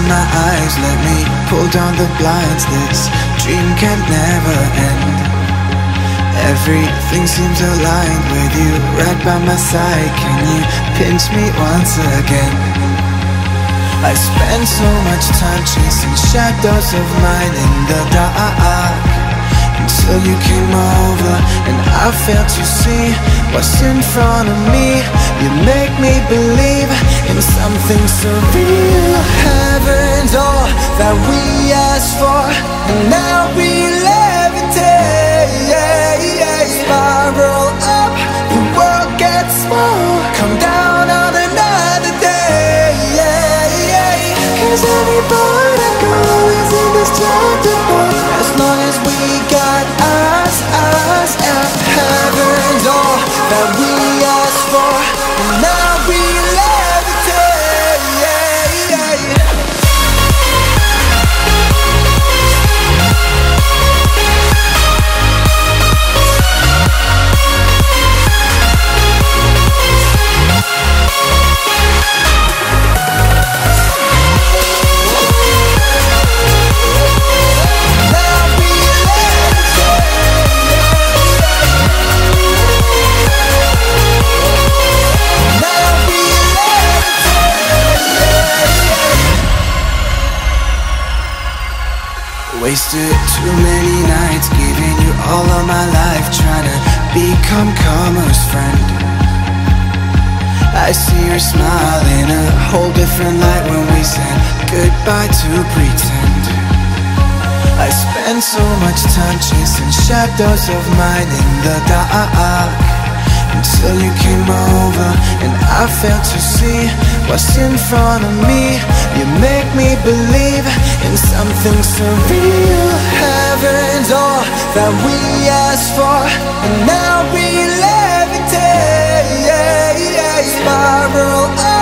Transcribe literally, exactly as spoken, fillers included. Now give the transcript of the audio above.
my eyes, let me pull down the blinds. This dream can never end. Everything seems aligned with you right by my side. Can you pinch me once again? I spent so much time chasing shadows of mine in the dark, until you came over and I failed to see what's in front of me. You make me believe in something surreal. Heaven's all that we asked for, and now we levitate. Spiral up, the world gets small. Come down on another day. Cause every part I go is indestructible, as long as we got us, us, and heaven's all that we asked for, and now we levitate. Wasted too many nights giving you all of my life, trying to become karma's friend. I see her smile in a whole different light when we said goodbye to pretend. I spent so much time chasing shadows of mine in the dark, until you came over and I failed to see what's in front of me. You make me believe in something surreal. Heaven's all that we asked for, and now we levitate. Spiral up.